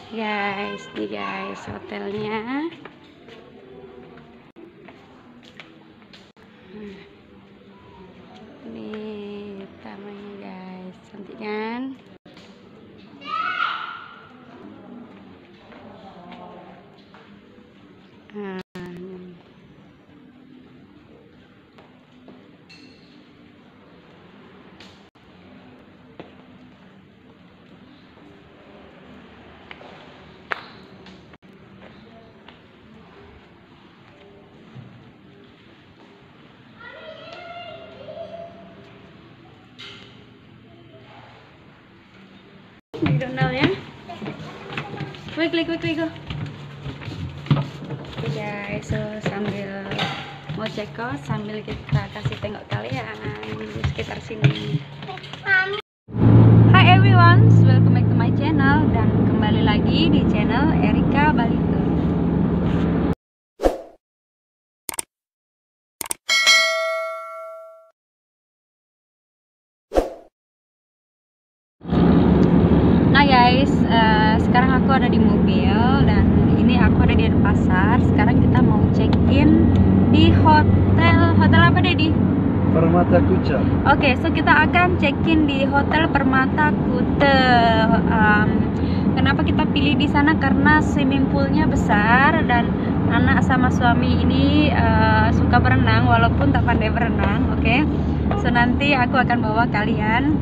Guys, nih guys hotelnya. Ini tamannya guys, cantik kan? McDonald ya. Klik go. Oke guys, so sambil mau check out sambil kita kasih tengok kalian di sekitar sini. Hi everyone, welcome back to my channel dan kembali lagi di channel Erika Bali Tour. Nah guys, sekarang aku ada di mobil dan ini aku ada di Denpasar. Sekarang kita mau check-in di hotel apa Dedi? Permata Kuta. Oke, so kita akan check-in di Hotel Permata Kuta. Kenapa kita pilih di sana? Karena swimming poolnya besar dan anak sama suami ini suka berenang walaupun tak pandai berenang. Oke, so nanti aku akan bawa kalian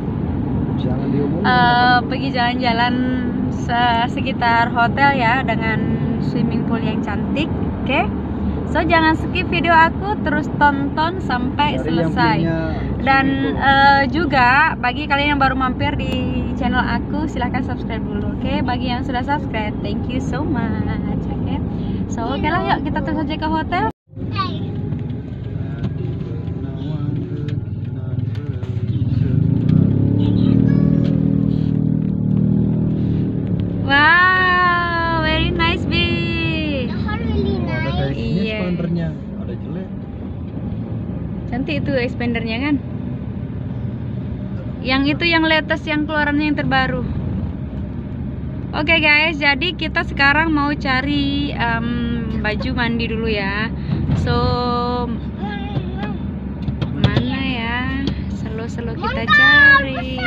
pergi jalan-jalan sekitar hotel ya dengan swimming pool yang cantik. Oke, so jangan skip video aku, terus tonton sampai selesai. Dan juga bagi kalian yang baru mampir di channel aku, silahkan subscribe dulu. Oke, bagi yang sudah subscribe, thank you so much. Oke, so oke lah, yuk kita terus aja ke hotel. Wow, very nice bee. Iya. Expandernya ada jelek. Cantik itu expandernya kan. Yang itu yang latest, yang keluarannya yang terbaru. Oke guys, jadi kita sekarang mau cari baju mandi dulu ya. So mana ya? Selo-selo kita cari.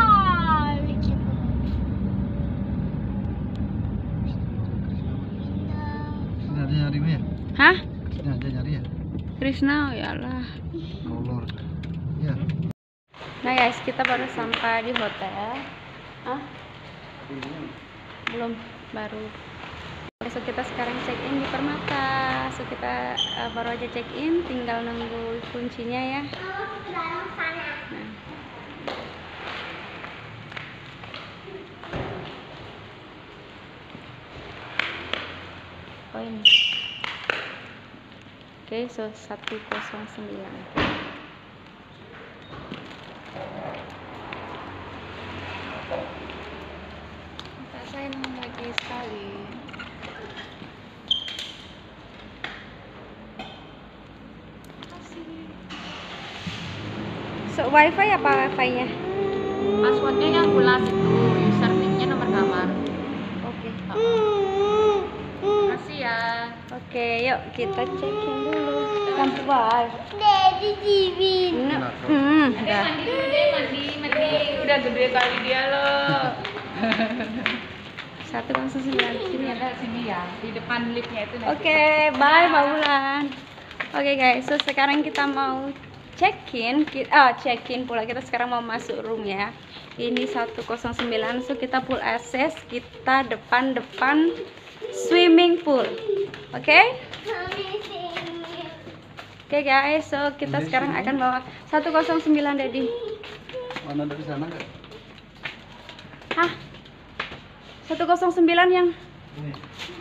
Nyari ya? Hah? Nyari ya? Krishna, ya Allah. Kolor. Ya. Nah guys, kita baru sampai di hotel. Hah? Belum, baru. So kita sekarang check in di Permata. So kita baru aja check in, tinggal nunggu kuncinya ya. Nah. Oh ini. Oke, so 109. Saya lagi sekali. So wifi apa wifi-nya? Passwordnya yang bulat itu, username-nya nomor kamar. Oke. Makasih ya. Oke, yuk kita check-in dulu. Sampai bye. Daddy TV. Udah. Mandi. Udah gede kali dia loh. 109. Sini ada sini ya, di depan liftnya itu. Oke, bye Mbak Bulan. Oke guys, so sekarang kita mau check-in pula. Kita sekarang mau masuk room ya. Ini 109, so kita full access, kita depan swimming pool. Oke? Oke guys, so kita sekarang akan bawa 109 Dedi. Mana dari sana enggak? Hah? 109 yang Ini.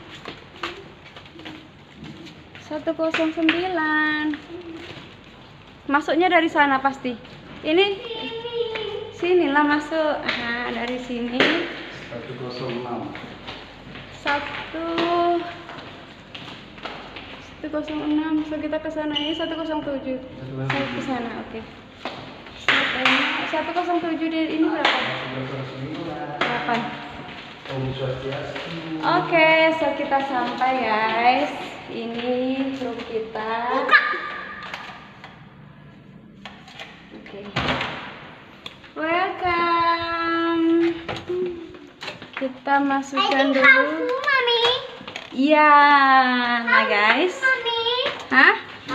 109. Masuknya dari sana pasti. Ini sinilah masuk. Nah, dari sini 106. 106. So kita ke sana. Ini 107. Saya ke sana, oke. 107 di ini berapa? 8. Om Swastiastu. Oke, so kita sampai guys. Ini room kita. Oke. Welcome. Kita masukkan dulu. Mami. Iya, nah guys. Mami. Hah?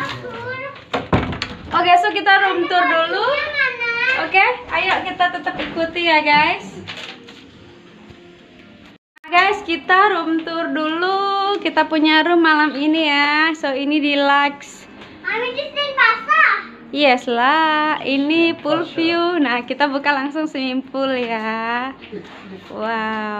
Oke, so kita room tour dulu. Oke, ayo kita tetap ikuti ya guys. Nah, guys, kita room tour dulu. Kita punya room malam ini ya. So ini deluxe. Mami di sini basah. Yes lah, ini pool view. Nah, kita buka langsung swimming pool ya. Wow.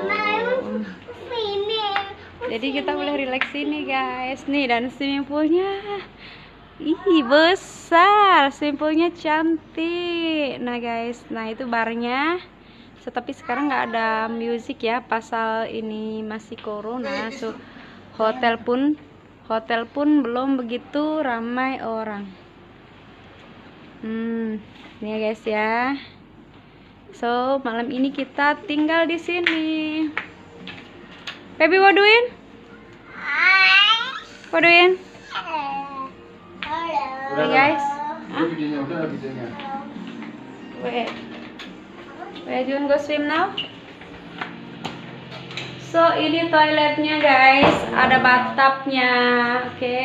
Jadi kita boleh relax sini guys. Nih, dan swimming poolnya. Ih, besar. Swimming poolnya cantik. Nah guys, nah itu barnya. So, tapi sekarang nggak ada musik ya, pasal ini masih corona. So hotel pun belum begitu ramai orang. Ini ya guys ya. So malam ini kita tinggal di sini. Baby, what doing? What doing? Hey guys. Udah videonya, udah videonya. Wait. Where you want go swim now? So ini toiletnya guys, ada bathtubnya, oke.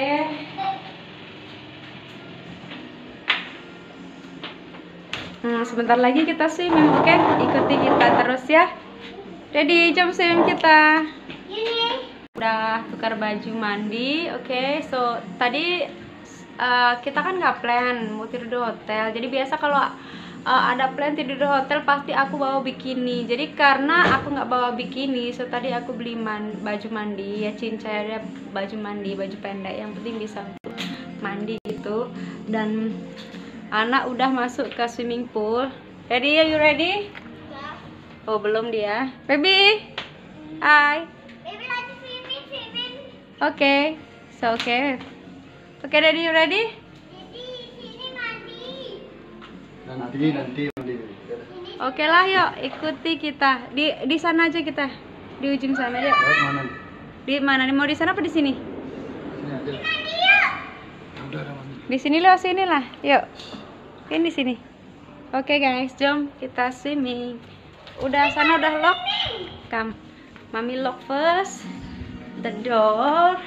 Sebentar lagi kita swimming, oke? Ikuti kita terus ya. Jadi jam swim kita. Udah tukar baju mandi, oke. So tadi kita kan nggak plan mau tidur di hotel. Jadi biasa kalau ada plan tidur di hotel pasti aku bawa bikini. Jadi karena aku nggak bawa bikini, so tadi aku beli baju mandi ya, cincai ada baju mandi, baju pendek yang penting bisa untuk mandi gitu. Dan anak udah masuk ke swimming pool. Ready? Are you ready? Oh belum dia. Baby, hi. Baby lagi swimming. Okay, so okay. Okay, Daddy, you ready? Jadi sini mandi. Nanti mandi. Oke lah, yuk ikuti kita. Di sana aja kita. Di ujung sana aja. Mana? Di mana? Mau di sana apa di sini? Sini aja. Udah mandi. Di sini loh, sini lah. Yuk. Ini di sini. Oke guys, jom kita swimming. Udah sana udah lock. Come. Mami lock first the door.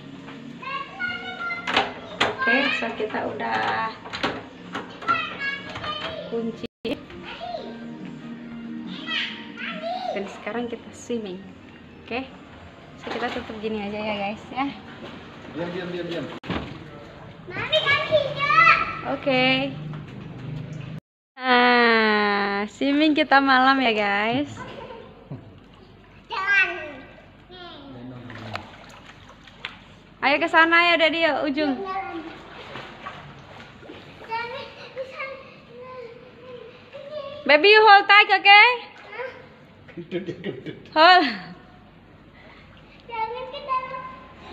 Oke, so kita udah kunci. Dan sekarang kita swimming. Oke. So kita tutup gini aja ya guys ya. Diam. Mami kami hijau. Oke. Nah, swimming kita malam ya guys. Jalan. Ayo ke sana ya, Daddy, yuk ujung. Baby, you hold tight, okay? Hold. Jangan ke dalam.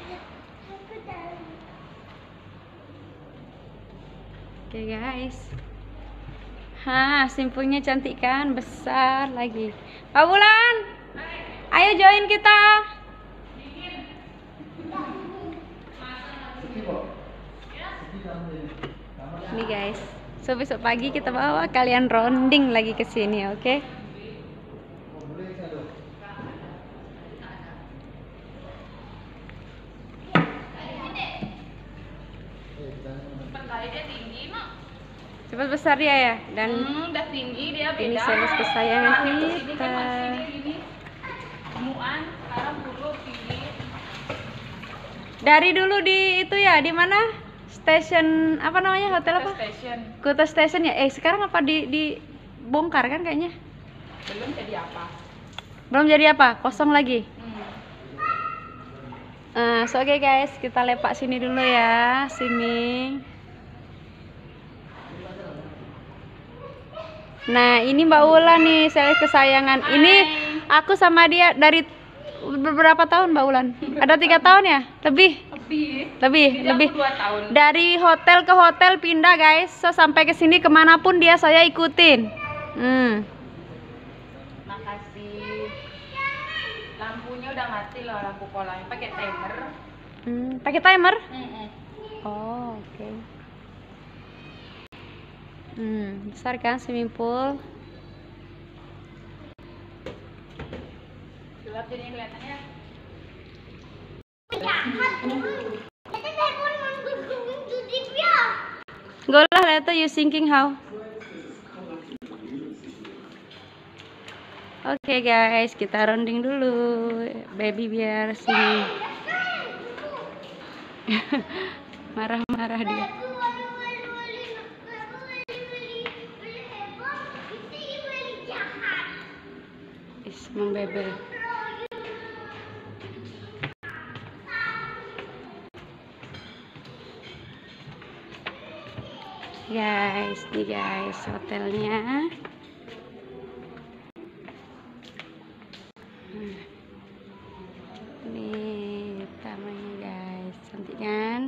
Oke guys. Simpulnya cantik kan, besar lagi. Pak Bulan, ayo join kita. Nih guys, so besok pagi kita bawa kalian rounding lagi ke sini, oke? Cepat besar dia ya, dan Udah tinggi dia beda. ini series kesayangan kita. Muan, sekarang dulu tinggi. Dari dulu di itu ya, di mana? Station apa namanya, hotel apa? Station. Kuta Station ya. Sekarang apa dibongkar kan kayaknya? Belum jadi apa? Belum jadi apa? Kosong lagi. So oke guys, kita lepak sini dulu ya, swimming. Nah ini Mbak Ulan nih, series kesayangan. Ini aku sama dia dari beberapa tahun Mbak Ulan. Ada 3 tahun ya? Lebih. 2 tahun. Dari hotel ke hotel pindah guys. So sampai ke sini kemanapun saya ikutin. Makasih. lampunya udah mati loh, lampu polanya pakai timer. Pakai timer? Oh, oke. Besar kan swimming pool? Gelap jadinya kelihatannya. Go lah, later you thinking how? Oke guys, kita rounding dulu. Baby biar sini. Marah-marah dia. Membebel. Guys, nih guys hotelnya. Nih tamannya guys, cantik kan?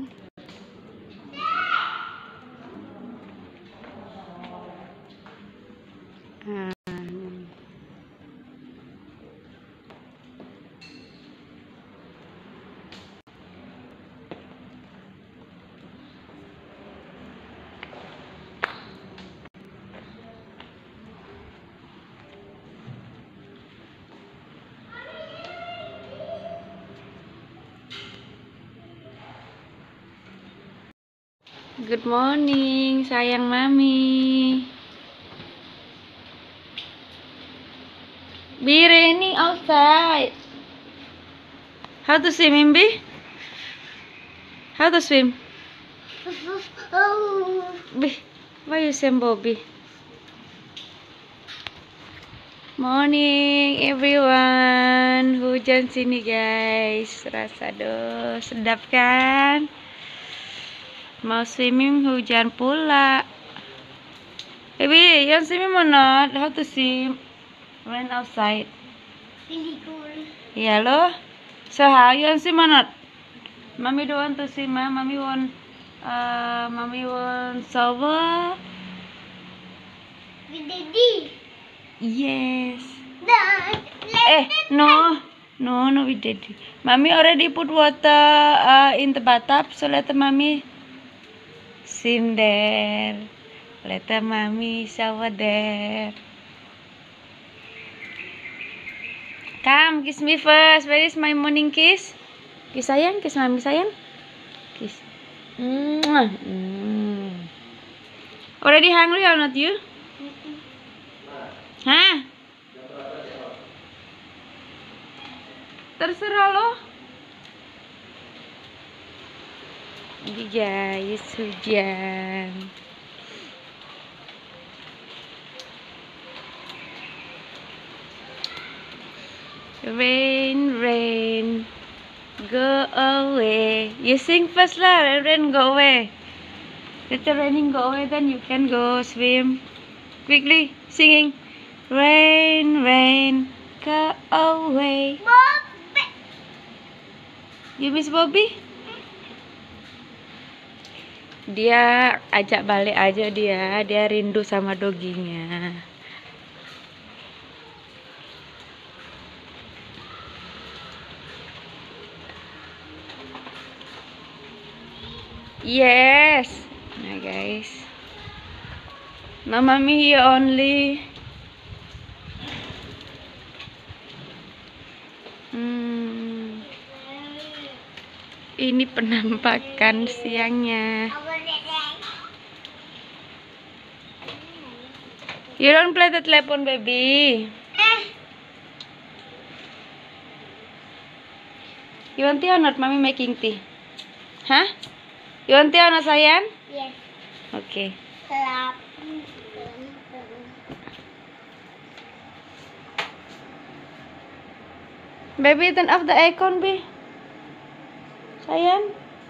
Good morning, sayang mami. Be raining outside. How to swim, Imbi? How to swim? Be, why you swim, Bobby? Morning, everyone. Hujan sini, guys. Rasa aduh, sedap kan? Mau swimming hujan pula. Baby, you want swimming or not? How to swim when outside? Really cool. Yeah, lo. So how you want swim or not? Mommy don't want to swim, ma. Mommy want shower. With Daddy. Yes. No. No, we did. Mommy already put water in the bathtub, so let mommy swim there. Let mommy shower there. Come, kiss me first. Where is my morning kiss? Kiss sayang, kiss mami sayang. Kiss. Already hungry or not you? Hah? Terserah lo. Ini guys hujan. Rain, go away. You sing first lah, rain go away. Let the raining go away, then you can go swim. Quickly, singing. Rain, go away. Bobby. You miss Bobby? Dia ajak balik aja dia rindu sama doginya. Yes. Nah guys, Mama me here only. Ini penampakan siangnya. You don't play the telephone, baby. You want tea or not? Mommy making tea. Huh? You want tea or not, sayang? Yes. Okay. Clap. Baby, turn off the aircon, Bi. Sayang.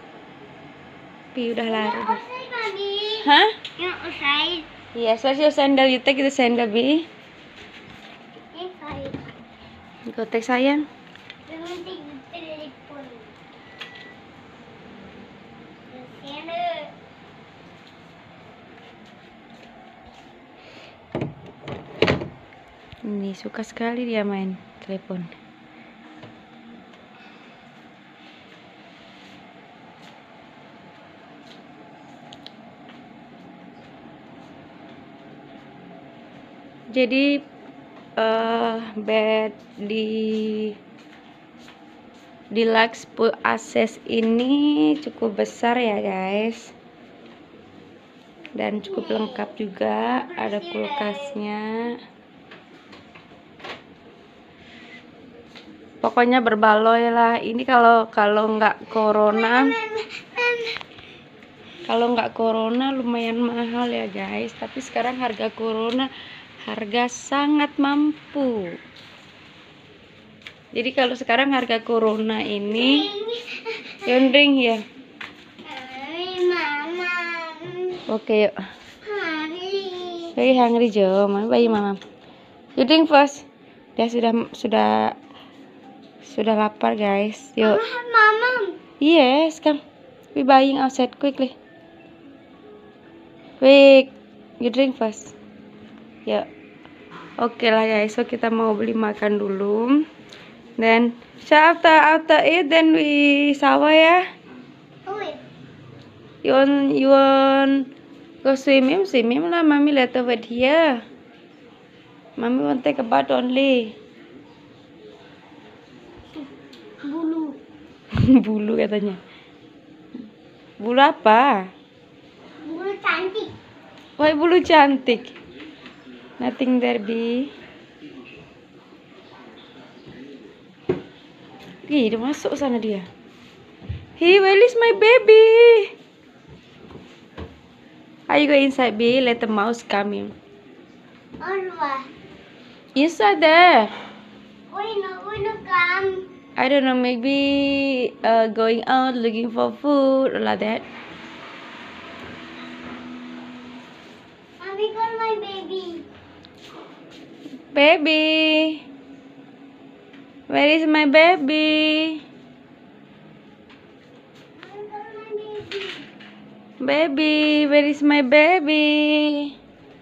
Bi udah lari. Outside, Mommy. Hah? You're outside. Yes, where's your sandal? You take the sandal, Bi. Inside. Go take, sayang. We will take the telephone. The sandal. Ini suka sekali dia main telepon. Jadi bed di Deluxe Pool Access ini cukup besar ya guys, dan cukup lengkap juga, ada kulkasnya. Pokoknya berbaloi lah. Ini kalau nggak corona lumayan mahal ya guys, tapi sekarang harga harga sangat mampu. Jadi kalau sekarang harga corona ini yondring ya. Oke yuk. Very hungry Jo, bayi mama. You drink first. Dia sudah lapar guys. Yuk. Mama. Yes, come. We buying outside quickly. Quick. You drink first. Yuk. Oke lah guys, so kita mau beli makan dulu. Then so after it then we shower ya. You want go swimming lah, mommy later wait here. Mommy want take a bath only. Bulu katanya. Bulu apa? Bulu cantik. Why bulu cantik? Nothing there, Bi. Ih, dia masuk sana dia. Hey, where is my baby? Are you go inside, Bi? Let the mouse come in. Inside there. When come. I don't know, maybe going out looking for food or like that. Mommy, call my baby. Baby, where is my baby? Mommy, call my baby. Baby, where is my baby?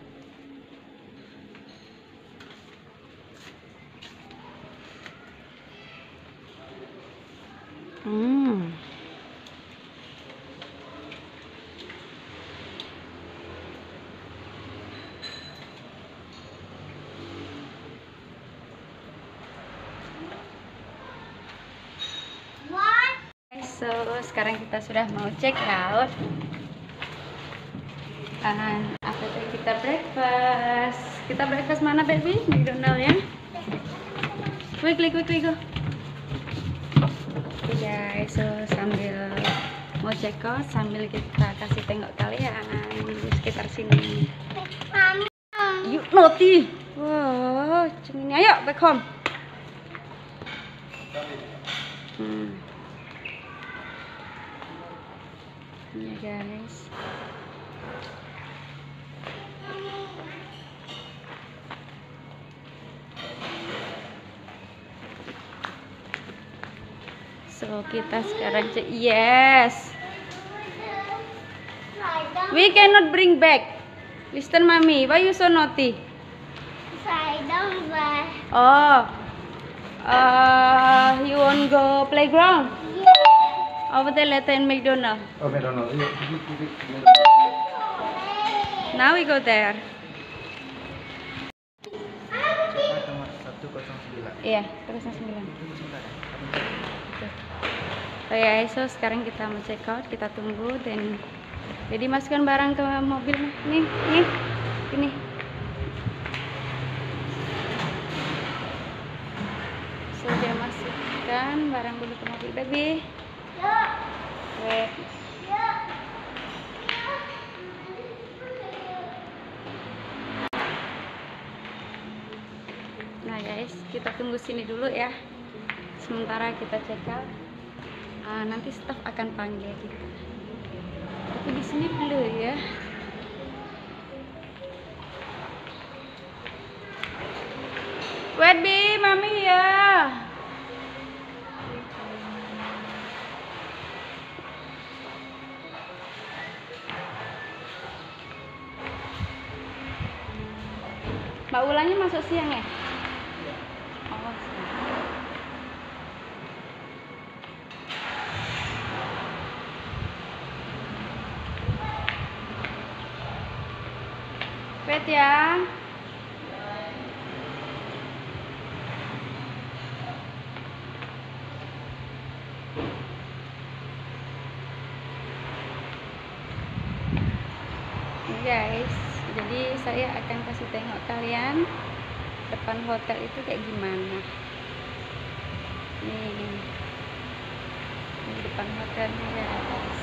What? So sekarang kita sudah mau check out. After that kita breakfast. Kita breakfast mana baby? McDonald ya. Quickly go. Oke guys, so sambil mau check out sambil kita kasih tengok kalian di sekitar sini. Mama. Yuk naughty. Wow, cengin. Ayo back home. Ya guys. So kita sekarang cek. Yes. We cannot bring back. Listen mommy, why you so naughty? Slide down, but Oh. You want go playground? Over there later in McDonald. Oh, McDonald. Yuk, pergi. Now we go there. Kamar 109. Iya, terus 9. Oh ya, so sekarang kita mau check out, kita tunggu dan jadi masukkan barang ke mobil nih, ini. So dia masukkan barang dulu ke mobil baby. Wait. Nah guys, kita tunggu sini dulu ya. Sementara kita check out. Nanti staff akan panggil kita. Tapi di sini blur ya. Wait Bi, mami ya. Mbak Ulanya masuk siang ya? Oh, siang. Wait ya. guys, jadi saya akan kasih tengok kalian depan hotel itu kayak gimana. Nih, ini depan hotelnya guys.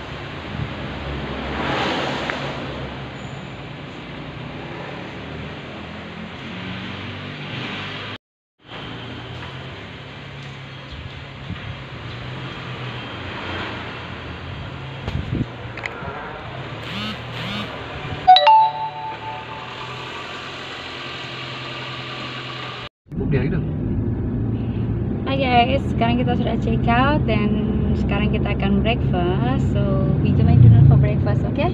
Dia itu. Hai guys, sekarang kita sudah check out dan sekarang kita akan breakfast. So we go McDonald's for breakfast, okay?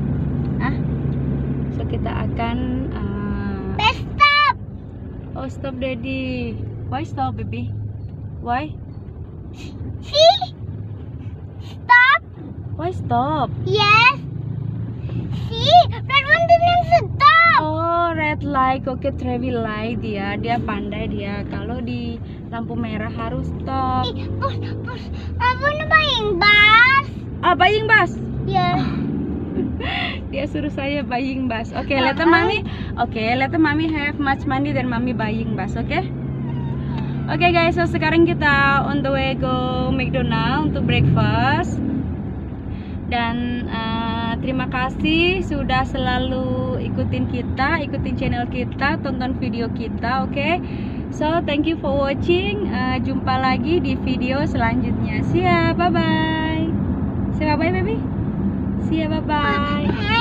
So kita akan Stop. oh stop daddy. Why stop baby? Why? See? Stop. Why stop? Yes. See? Red one didn't stop. Oh red light, oke traffic light dia pandai dia. Kalau di lampu merah harus stop. Push. I wanna buying bus. Buying bus. Yes. Dia suruh saya buying bus. Oke, later mommy. Oke, later mommy have much money dan mommy buying bus. Oke. Oke guys, so sekarang kita on the way go McDonald untuk breakfast. Dan terima kasih sudah selalu ikutin channel kita, tonton video kita, oke? So thank you for watching. Jumpa lagi di video selanjutnya. See ya, bye bye. Say bye bye baby. See ya, bye bye.